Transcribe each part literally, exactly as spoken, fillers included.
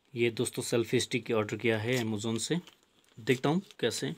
ये दोस्तों selfie stick order किया है अमेज़ोन से, देखता हूँ कैसे।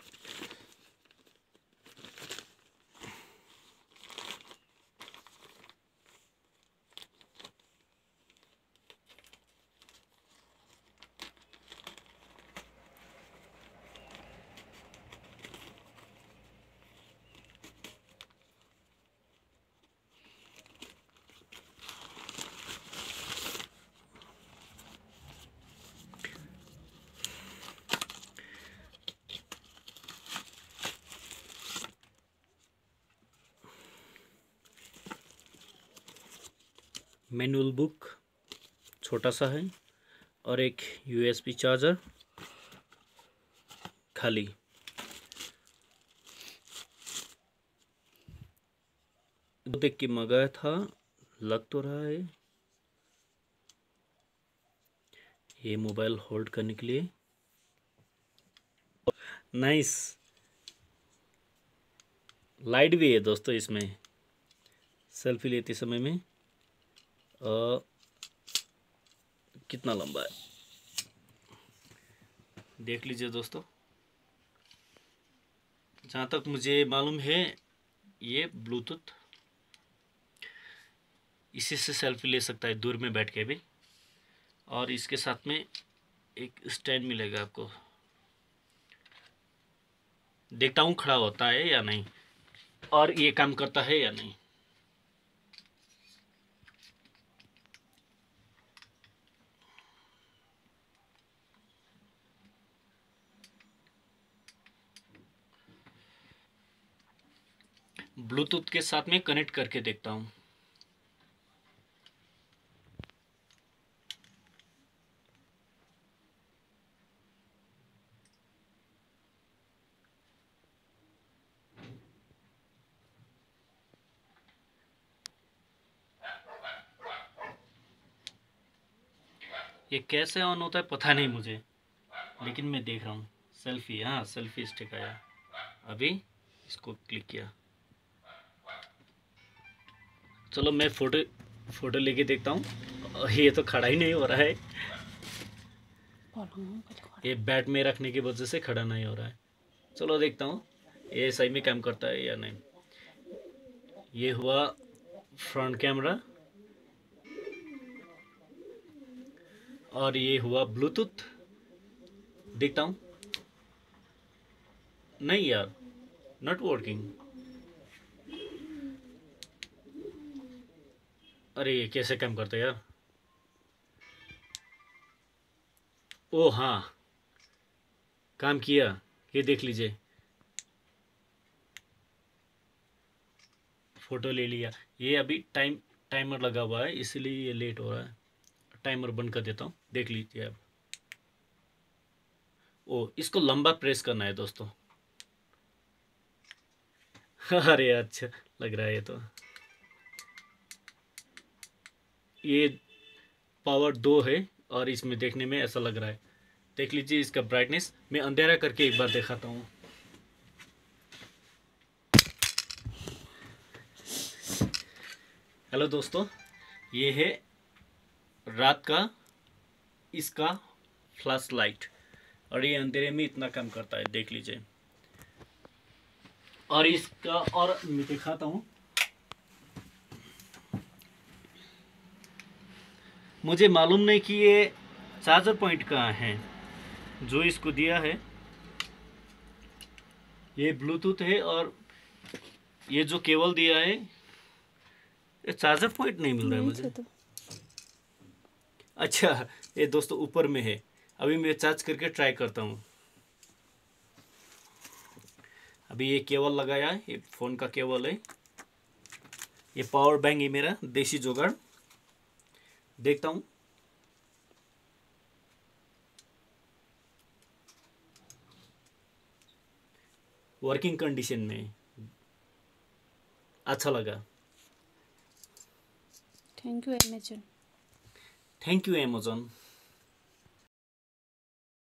मैनुअल बुक छोटा सा है और एक यूएसबी चार्जर खाली। देख के मंगाया था, लग तो रहा है। ये मोबाइल होल्ड करने के लिए नाइस। लाइट भी है दोस्तों इसमें, सेल्फी लेते समय में। और कितना लंबा है देख लीजिए दोस्तों। जहाँ तक मुझे मालूम है ये ब्लूटूथ, इसी से सेल्फी ले सकता है दूर में बैठ के भी। और इसके साथ में एक स्टैंड मिलेगा आपको, देखता हूँ खड़ा होता है या नहीं और ये काम करता है या नहीं। ब्लूटूथ के साथ में कनेक्ट करके देखता हूँ। ये कैसे ऑन होता है पता नहीं मुझे, लेकिन मैं देख रहा हूँ। सेल्फी, हाँ सेल्फी स्टिक आया, अभी इसको क्लिक किया। चलो मैं फोटो फोटो लेके देखता हूँ। ये तो खड़ा ही नहीं हो रहा है, ये बैट में रखने की वजह से खड़ा नहीं हो रहा है। चलो देखता हूँ ये सही में काम करता है या नहीं। ये हुआ फ्रंट कैमरा और ये हुआ ब्लूटूथ। देखता हूँ, नहीं यार नॉट वर्किंग। अरे ये कैसे काम करता है यार। ओ हाँ काम किया, ये देख लीजिए, फोटो ले लिया। ये अभी टाइम टाइमर लगा हुआ है इसलिए ये लेट हो रहा है। टाइमर बंद कर देता हूँ, देख लीजिए आप। ओ इसको लंबा प्रेस करना है दोस्तों। अरे अच्छा लग रहा है ये तो। ये पावर दो है और इसमें देखने में ऐसा लग रहा है। देख लीजिए इसका ब्राइटनेस, मैं अंधेरा करके एक बार दिखाता हूँ। हेलो दोस्तों, ये है रात का इसका फ्लैश लाइट और ये अंधेरे में इतना काम करता है, देख लीजिए। और इसका और मैं दिखाता हूँ। मुझे मालूम नहीं कि ये चार्जर पॉइंट कहाँ है जो इसको दिया है। ये ब्लूटूथ है और ये जो केबल दिया है, ये चार्जर पॉइंट नहीं मिल रहा है मुझे। तो। अच्छा ये दोस्तों ऊपर में है, अभी मैं चार्ज करके ट्राई करता हूँ। अभी ये केबल लगाया है, ये फ़ोन का केबल है। ये पावर बैंक है मेरा देसी जुगाड़। देखता हूँ, वर्किंग कंडीशन में। अच्छा लगा। Thank you Amazon. Thank you Amazon.